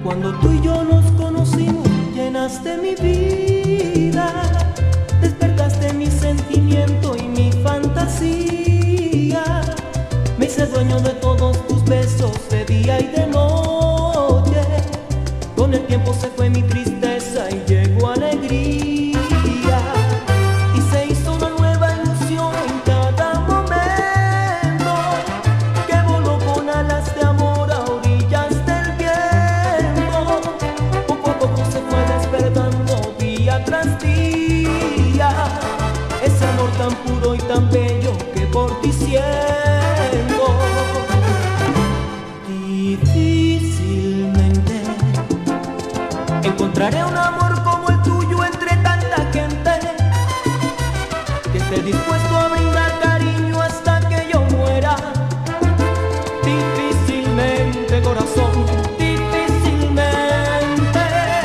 Cuando tú y yo nos conocimos, llenaste mi vida, despertaste mi sentimiento y mi fantasía. Me hice dueño de todos tus besos de día y de noche. Con el tiempo se fue mi tristeza y llegó alegría. Y se hizo una nueva ilusión en cada momento, que voló con alas de amor a orillas del viento. Poco a poco se fue despertando día tras día, ese amor tan puro y tan bello que por ti siento. Difícilmente encontraré un amor como el tuyo entre tanta gente, que esté dispuesto a brindar cariño hasta que yo muera. Difícilmente, corazón, difícilmente.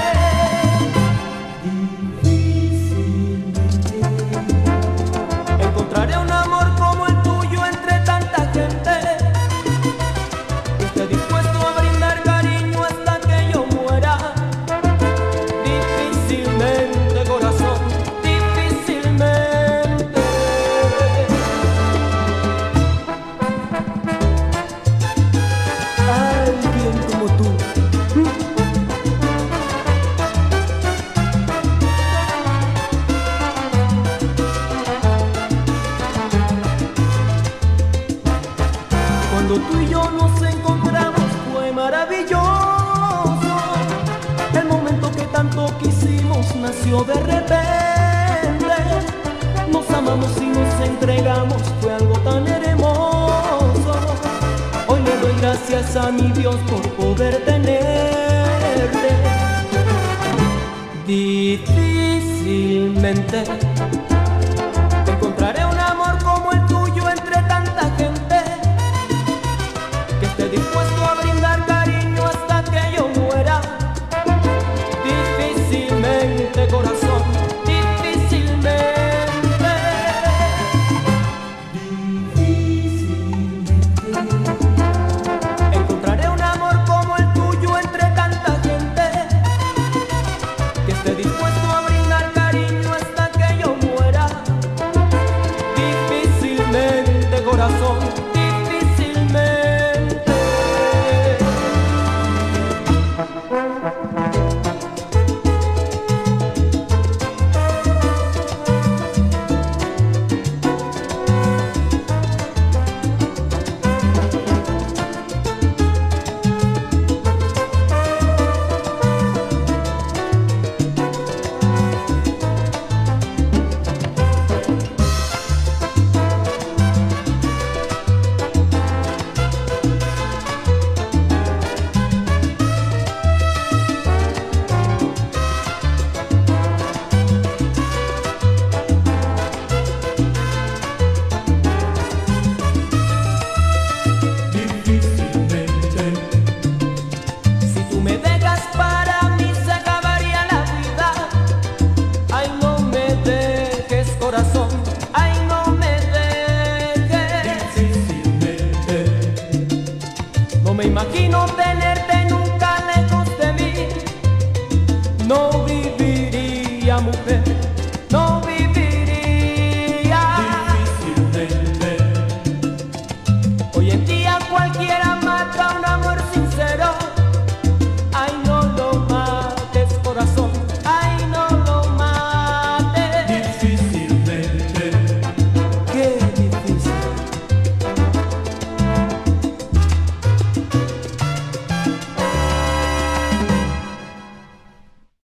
Difícilmente encontraré un amor como el tuyo entre tanta gente, que esté dispuesto a brindar cariño hasta que yo muera. Difícilmente, corazón, difícilmente. Alguien como tú. Cuando tú y yo nos encontramos fue maravilloso. El momento que tanto quisimos nació de repente. Nos amamos y nos entregamos, fue algo tan hermoso. Hoy le doy gracias a mi Dios por poder tenerte. Difícilmente encontraré un amor como el tuyo entre tanta gente, que esté dispuesto a brindar cariño hasta que yo muera. Difícilmente, corazón, difícilmente. Difícilmente encontraré un amor como el tuyo entre tanta gente, que esté dispuesto a brindar cariño hasta que yo muera. Difícilmente, corazón, difícilmente. Ay, no me dejes. Difícilmente No me imagino